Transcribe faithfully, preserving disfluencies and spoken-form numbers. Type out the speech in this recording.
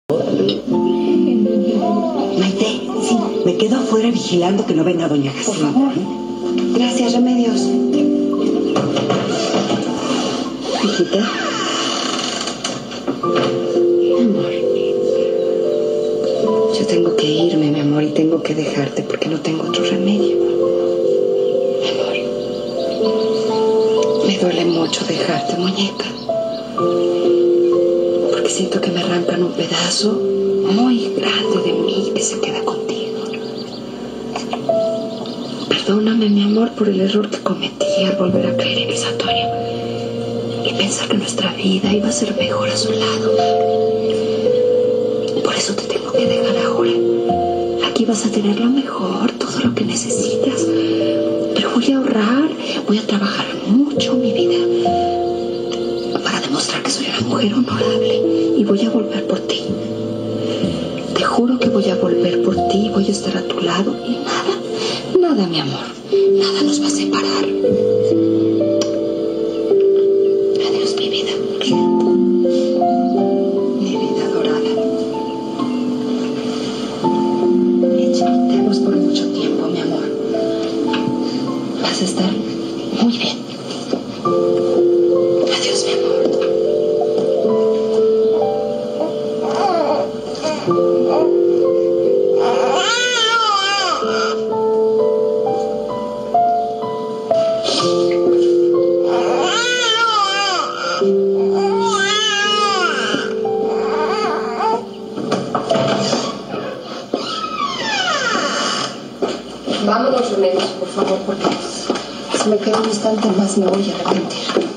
Maite, sí, me quedo afuera vigilando que no venga doña Jacinta. Por favor. Gracias, Remedios. Hijita. Amor. Yo tengo que irme, mi amor, y tengo que dejarte porque no tengo otro remedio. Amor. Me duele mucho dejarte, muñeca. Porque siento que me arrancan un pedazo muy grande de mí que se queda contigo. Perdóname, mi amor, por el error que cometí al volver a creer en Luis Antonio y pensar que nuestra vida iba a ser mejor a su lado. Por eso te tengo que dejar ahora. Aquí vas a tener lo mejor, todo lo que necesitas. Pero voy a ahorrar, voy a trabajar mucho, mi vida, para demostrar que soy una mujer honorable y voy a volver por ti. Te juro que voy a volver por ti, voy a estar a tu lado y nada, nada, mi amor, nada nos va a separar. Adiós, mi vida. Mi vida adorada. Echemos por mucho tiempo, mi amor. Vas a estar muy bien. Adiós, mi amor. Vámonos, Remedios, por favor, porque si me quedo un instante más me voy a arrepentir.